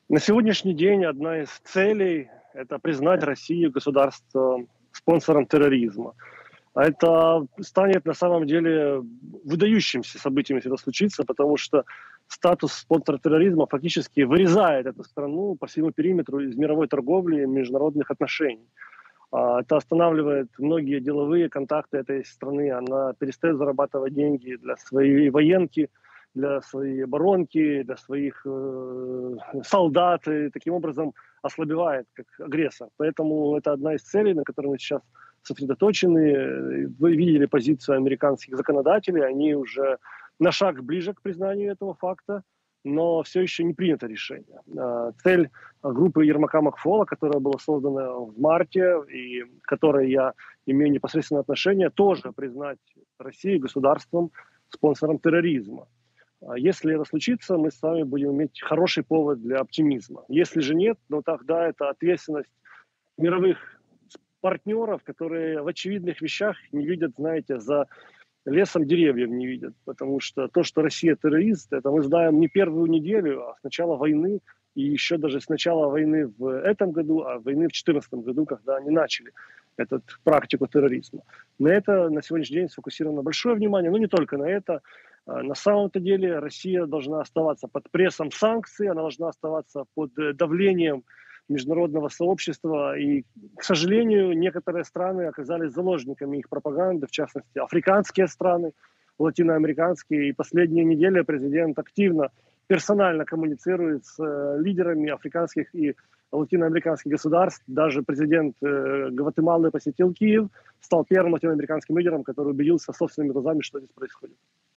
На сегодняшний день одна из целей — это признать Россию государством спонсором терроризма. А это станет на самом деле выдающимся событием, если это случится, потому что статус спонсора терроризма фактически вырезает эту страну по всему периметру из мировой торговли и международных отношений. Это останавливает многие деловые контакты этой страны, она перестает зарабатывать деньги для своей военки, для своей оборонки, для своих солдат, и таким образом ослабевает как агрессор. Поэтому это одна из целей, на которой мы сейчас сосредоточены. Вы видели позицию американских законодателей, они уже на шаг ближе к признанию этого факта, но все еще не принято решение. Цель группы Ермака Макфола, которая была создана в марте и к которой я имею непосредственное отношение, тоже признать Россию государством, спонсором терроризма. Если это случится, мы с вами будем иметь хороший повод для оптимизма. Если же нет, ну тогда это ответственность мировых партнеров, которые в очевидных вещах не видят, знаете, за лесом деревьев не видят. Потому что то, что Россия террорист, это мы знаем не первую неделю, а с начала войны, и еще даже с начала войны в этом году, а войны в 2014 году, когда они начали эту практику терроризма. На это на сегодняшний день сфокусировано большое внимание, но не только на это. На самом-то деле Россия должна оставаться под прессом санкций, она должна оставаться под давлением международного сообщества. И, к сожалению, некоторые страны оказались заложниками их пропаганды, в частности, африканские страны, латиноамериканские. И последние недели президент активно, персонально коммуницирует с лидерами африканских и латиноамериканских государств. Даже президент Гватемалы посетил Киев, стал первым латиноамериканским лидером, который убедился собственными глазами, что здесь происходит.